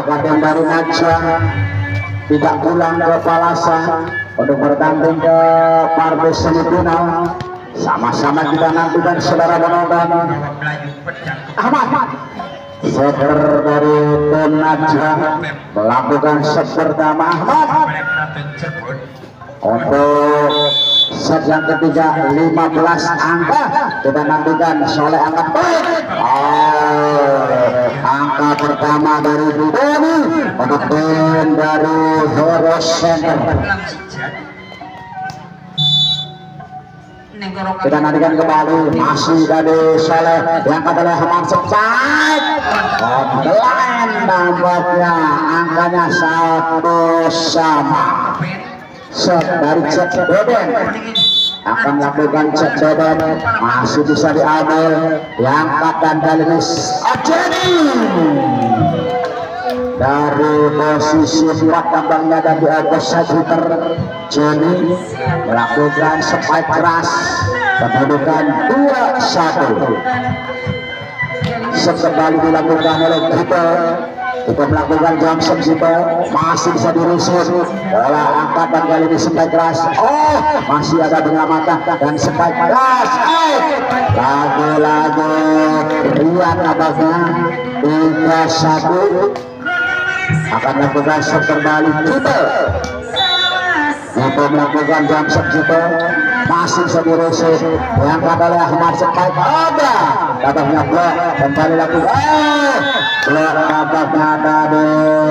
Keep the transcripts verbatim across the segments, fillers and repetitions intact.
kabupaten dari Najwa tidak pulang ke Palasan untuk bertanding ke partai semifinal. Sama-sama kita nantikan saudara penonton. Ahmad setter dari tim Najwa melakukan set pertama. Ahmad untuk set yang ketiga lima belas angka kita nantikan soleh angkat baik. Oh, angka pertama dari Doni untuk tim dari Hero Center. Kita nantikan kembali masih dari soleh yang kata oleh Hamam Sepaik. Online nampaknya angkanya satu sama. Set dari Cek Beben akan melakukan Cek Beben, masih bisa diambil diangkat dan kali ini Ajeni dari posisi empat tampangnya dan di atas sekitar Jenny melakukan spike keras kedudukan dua satu. Sekembali dilakukan oleh kita kita melakukan jump kita masih bisa dirusut bola angkat dan kali ini spike keras. Oh, masih ada penyelamatan dan spike keras. Oh, lagu-lagu riak abangnya tiga satu akan melakukan shot kembali kita untuk melakukan jump shot kita masih bisa dirusut yang kata oleh Ahmad spike ada katanya blok kembali lakukan oh, blok nampaknya tadi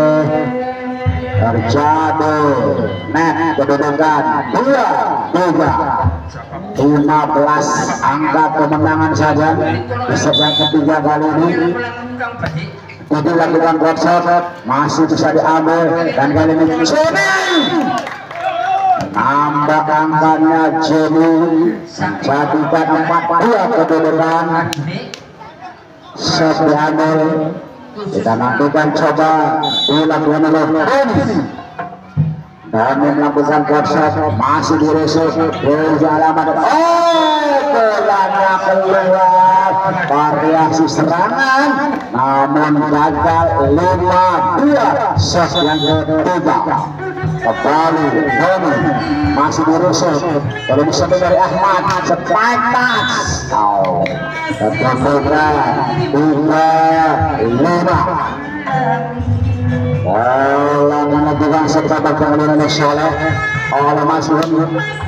terjadi net kedudukan dua tiga lima belas angka kemenangan saja di set yang ketiga kali ini. Itu lakukan block shot masih bisa diambil dan kali ini Jenny nambah angkanya. Jenny jadikan empat dua kedudukan set diambil. Kita nantikan coba dilakukan oleh Doni dan melakukan block shot masih diresep dari alamat. Oh, bolanya keluar variasi serangan namun gagal. Lima dua set yang ketiga kembali Doni masih diresep kalau bisa dari Ahmad spike touch. Oh, kedudukan tiga lima. Bola menentukan sebagai kemenangan soleh oleh Mas Gun.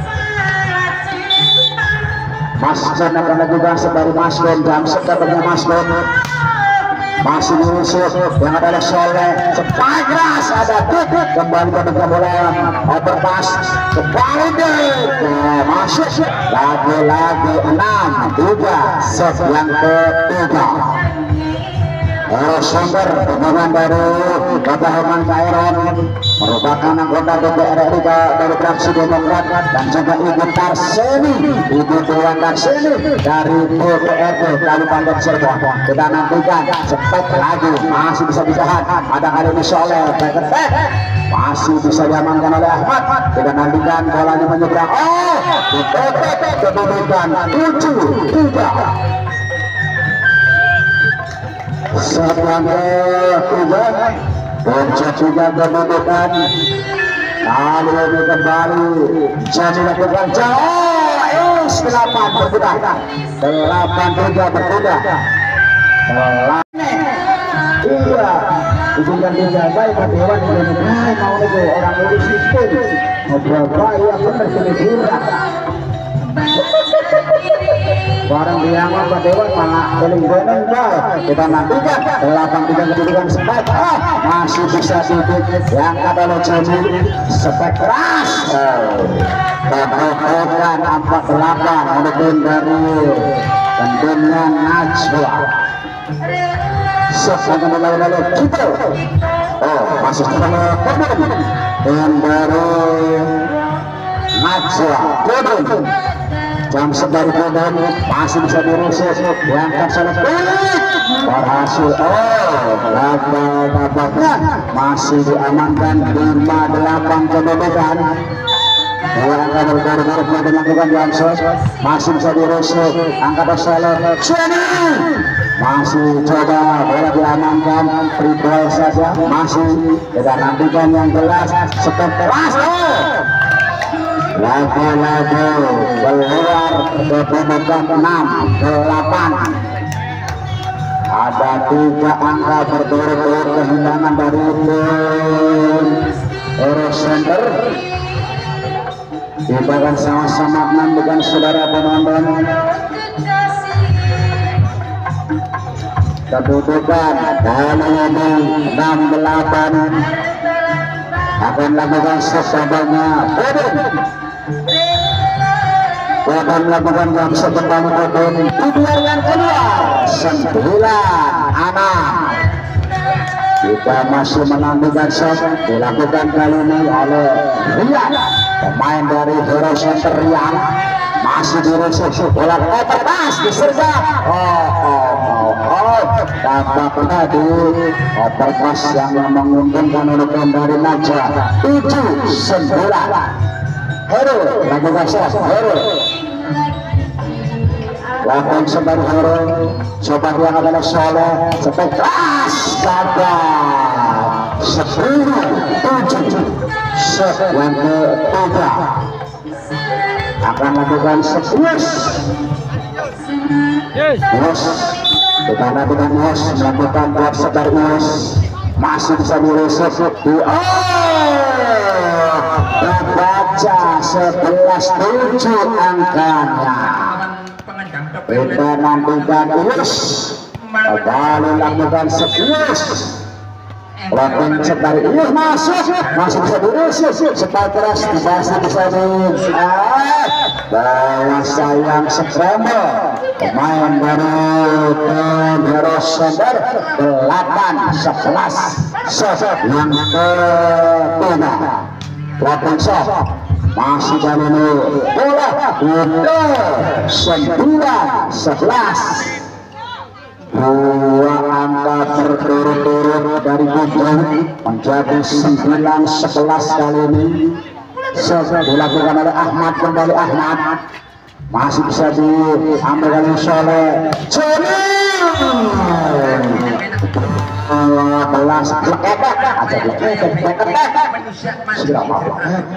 Mas Gun akan menentukan sebagai Mas Gun jam sebagai Mas Gun masih diusir yang adalah soleh spike keras ada titik kembali ke bola overpass kembali deh masuk lagi-lagi enam tiga set yang ketiga. Hero Center pemain dari Bapak Herman Kairon merupakan anggota D P R R I dari fraksi Demokrat dan juga Ibu Tarseni Ibu Dewan Tarseni dari D P R D Kabupaten Cirebon. Kita nantikan spek lagi masih bisa ditahan ada kali ini soleh masih bisa diamankan oleh Ahmad. Kita nantikan bolanya menyeberang. Oh, kedudukan tujuh tiga. Set yang ketiga Pencet juga kedudukan kali ini kembali jadi lakukan jauh delapan berkuda delapan tiga berkuda delapan iya hubungan tiga baik Pak Dewan Indonesia mau itu orang urus sistem ngobrol baik yang benar kemudian barang dianggap Pak Dewan malah paling benar kita nantikan delapan tiga kedudukan spek oh, masih bisa sedikit yang kata lo Jenny spek keras kedudukan empat delapan untuk tim dari tentunya Najwa set akan lalu-lalu kita oh masih terlalu tim dari Najwa Kodon jam sedari Kodon masih bisa dirusuk diangkat salah berhasil oh gagal tampaknya masih diamankan lima delapan kedudukan dua angka bergaruk-garuk yang dilakukan jam masih bisa dirusuk angkat salah Jenny masih coba bola diamankan, free ball saja, masih kita nantikan yang jelas step kelas. Lagu-lagu keluar ke pemegang enam delapan. Ada tiga angka berturut-turut kehilangan dari tim Euro Center. Kita akan sama-sama menantikan saudara penonton kedudukan kali ini enam delapan akan lakukan sesabannya. Akan melakukan yang sebelum Odin video yang kedua sembilan anak. Kita masih menantikan shot dilakukan kali ini oleh Rian, pemain dari Hero Center yang masih dirusuh bola overpass disergap. Oh oh oh oh tampaknya di overpass yang menguntungkan untuk dari Najwa. Tujuh sembilan Hero lakukan shot Hero. Lakukan sebar Hero, coba yang adalah Soleh, sampai keras gagal. Sepuluh tujuh set yang ketiga akan lakukan sebelas. Yes, kita lakukan yes, melakukan buat sebar yes, masih bisa diresep di oh, terbaca sebelas tujuh angkanya. Kita nantikan yes, kembali lakukan sebelas. Lakukan sebar yes masuk, masih bisa diresep sebar keras, masih bisa di bawa sayang scramble. Pemain dari tim Hero Center delapan sebelas shot yang ketiga. Lakukan shot masih kali ini bola udah sembilan sebelas. Dua angka berturut-turut dari ujung menjadi sembilan sebelas kali ini. Shot dilakukan oleh Ahmad, kembali Ahmad masih bisa diambil oleh Soleh. Joni belas lekepek aja lekepek sudah apa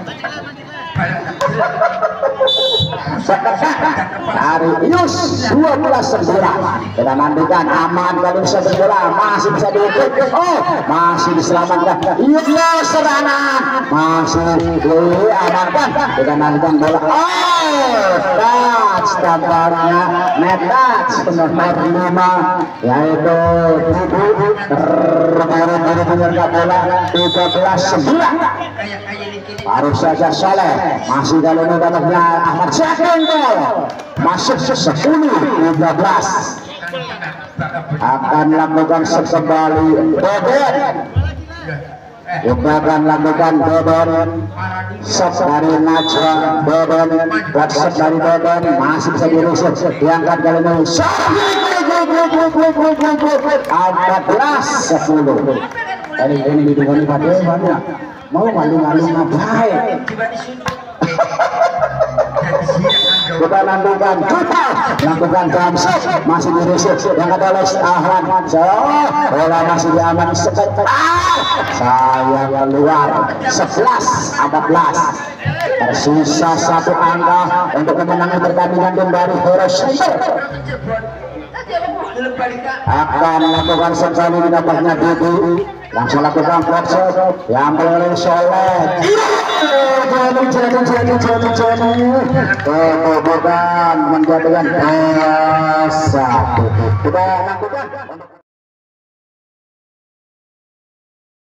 dari Yus dua belas sembilan. Kita nantikan aman kalau bisa berbola, masih bisa diukur. Oh, masih diselamatkan. Yus serangan masih diamankan. Kita nantikan bola. Oh, touch tampaknya net touch nomor lima yaitu Bubu terbaru dari penyergap bola tiga belas sembilan. Baru saja Soleh masih dalam mendalamnya Ahmad second ball masuk sepuluh tiga belas akan lakukan sekembali Beben juga akan lakukan Beben set dari Najwa. Beben buat set dari Beben masih bisa dirusuh diangkat kali ini empat belas sepuluh. Kali ini didukung pada banyak mau malu-malu ngapain. Kita nantikan kita lakukan damsel masih diresip yang kata oleh Ahwan. So bola masih diaman sebentar. Saya keluar sebelas empat belas. Tersisa satu angka untuk kemenangan pertandingan tim dari Hero Center. Akan melakukan sekali dapatnya Didi, langsung lakukan pressure yang boleh Soleh. Jadi jadi jadi jadi jadi kemudian menjadikan satu. Kita lakukan.